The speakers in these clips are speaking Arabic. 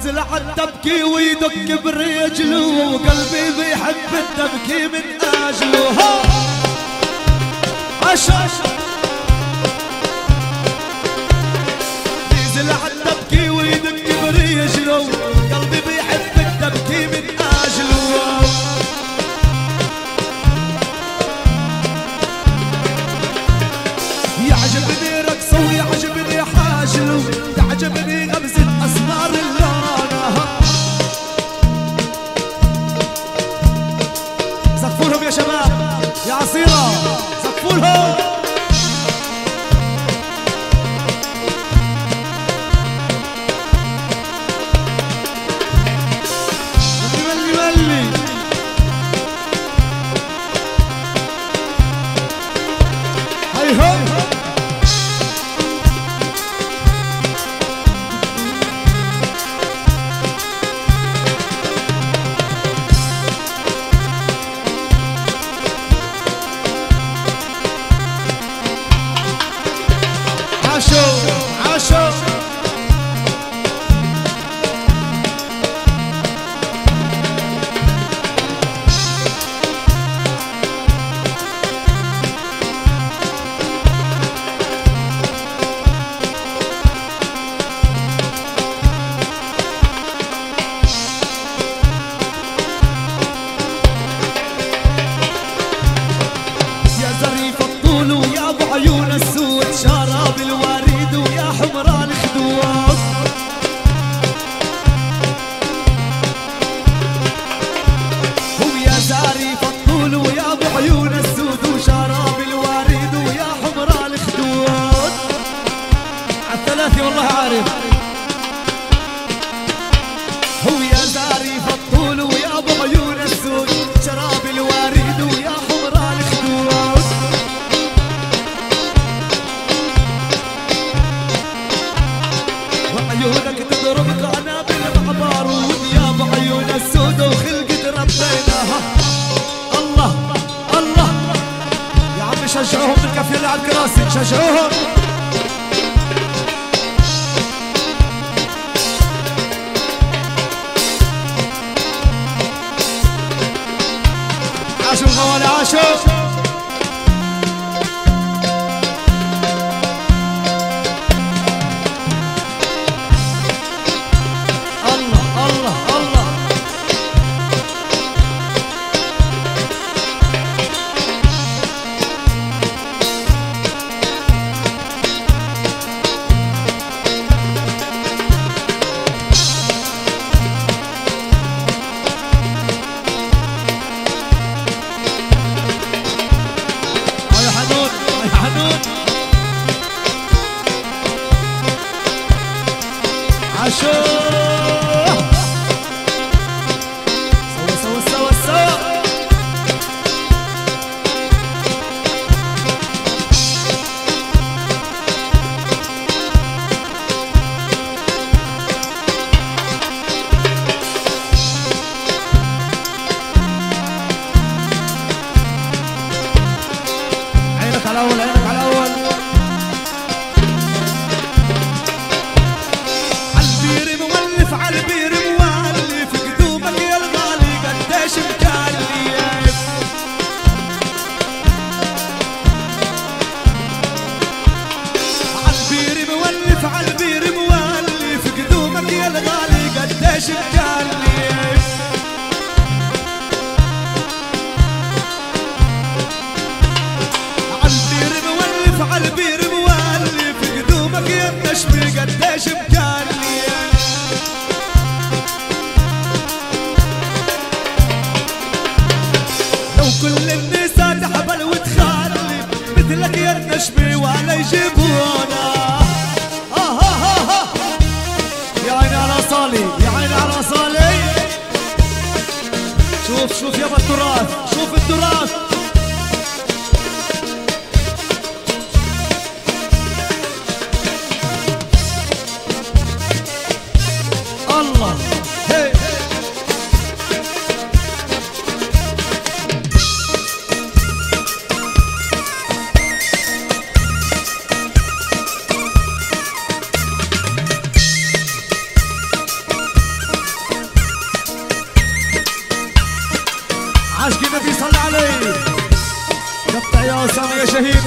نازل عالتبكي ويدق برجله وقلبي بيحب التبكي من اجله. عشا نازل عالتبكي ويدق برجله قلبي بيحب التبكي من اجله. يعجبني رقصه ويعجبني حاجله، تعجبني غمزة أسمار اللونة. سقفولهم يا شباب يا عصيرة، سقفولهم. ملي هاي هاي عاشو عاشو. يا ظريف الطول ويا ابو عيون السود، شراب الوريد ويا حمران خدود. ويا ظريف الطول ويا ابو عيون السود وشراب الوريد ويا حمران خدود. عالثلاثي والله عارف. ويا ظريف الطول ويا ابو عيون السود شراب الوريد ويا حمران خدود. وعيونك تضرب قنابل بعبارود يا ابو عيون السود وخلقة ربيناها. الله الله يا عمي شجعوهم بالكافيه اللي على الكراسي، شجعوهم. عاشوا الغوالي عاشوا. الله الله الله. يا حنون يا حنون. عاشوا. سوا سوا سوا سوا. عينك على الأول، عينك على الأول. عالبير مولف عالبير مولف قدومك يا الغالي قديش مكلف. عالبير مولف عالبير مولف قدومك يا الغالي قديش مكلف. عالبير مولف عالبير مولف قدومك يا النشمي قديش مكلف. لو كل النساء تحبل وتخلف مثلك يا النشمي ولا يجيبونا. يا عيني على صالي، يا عيني على صالي. شوف شوف يابا التراث، شوف التراث. الله هي. وسامي يا شهيد.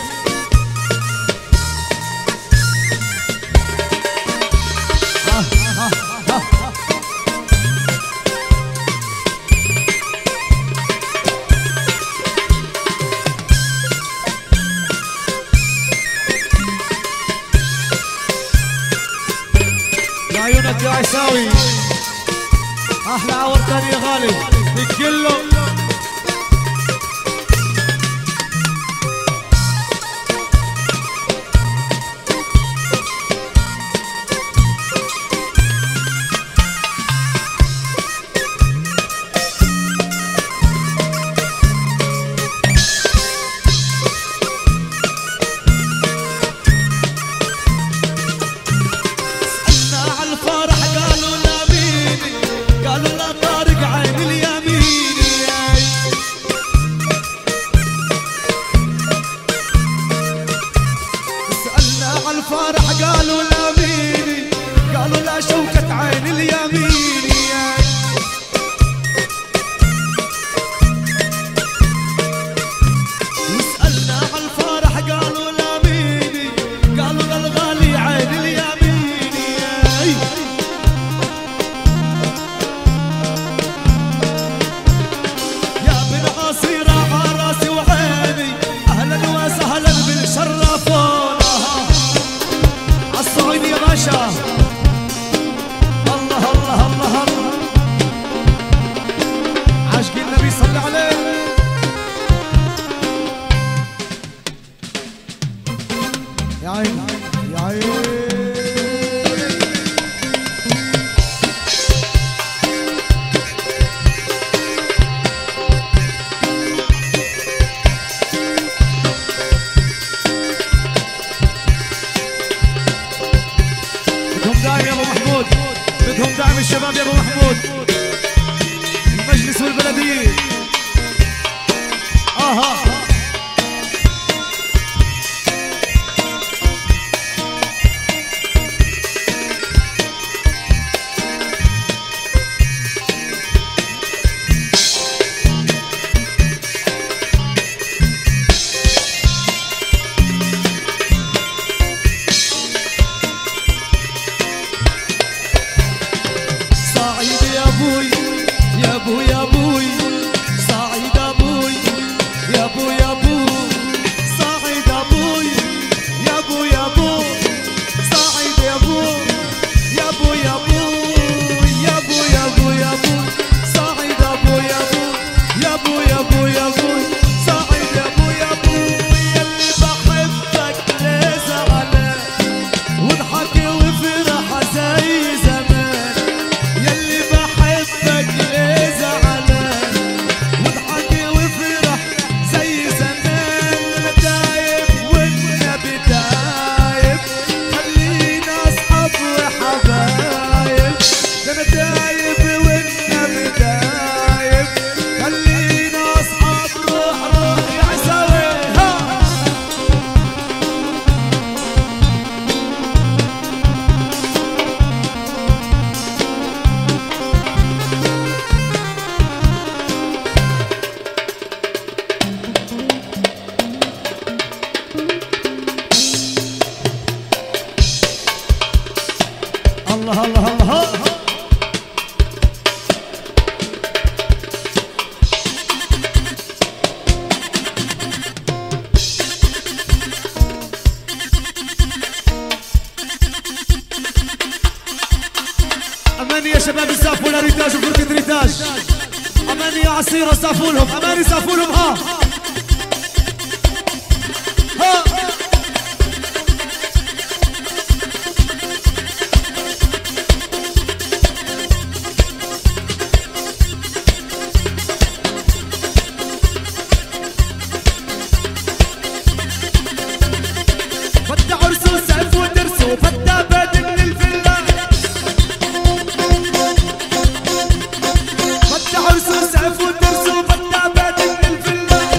يا عيونك يا عيساوي، احلى عور تاني يا غالي بكله. الفرح قالوا لا ميني، قالوا لا شوكة عين اليميني. وسألنا على الفرح قالوا لا ميني، قالوا لا الغالي عين اليميني. يا بن عصيرة عراسي وعيني، أهلا وسهلا بالشرفون الصعيدي يا باشا. الله الله الله الله، عاشقي النبي صلى عليه. يا عين يا عين. داعم يا ابو محمود، بدهم دعم الشباب يا ابو محمود، المجلس والبلديه. يا ابوي يا ابوي يا ابوي صعيد ابوي، يا ابوي يا ابوي صعيد ابوي، يا ابوي يا ابوي صعيد يا ابوي، يا ابوي يا ابوي يا ابوي يا ابوي يا ابوي صعيد ابوي، يا ابوي يا ابوي يا ابوي يا ابوي صعيد يا ابوي يا ابوي. يلي بحبك ليه زعلان واضحك وافرح زي زمان، يلي بحبك ليه زعلان واضحك وافرح زي زمان. انا دايب والنبي دايب، خلينا اصحاب وحبايب. انا دايب والنبي دايب، خلينا اصحاب. روح روح يا عساوي. الله الله الله. أماني يا شباب السافونا ريتاج وفرقة ريتاج، أماني يا عصيرة سافولهم، أماني سافولهم. ها فتا عرس وسعف ودرس وفتا باد من الفلا، فتا عرس وسعف ودرس وفتا باد من الفلا.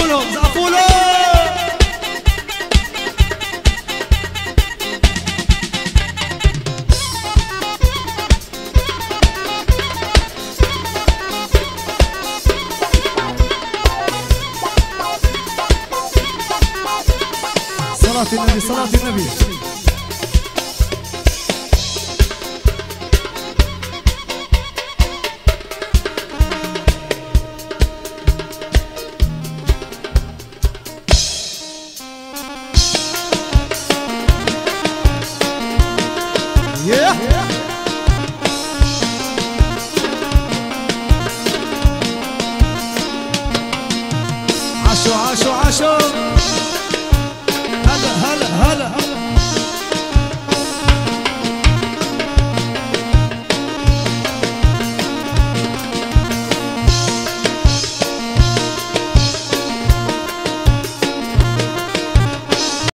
لهم زقفوا له. صلاة النبي صلاة النبي. Yeah.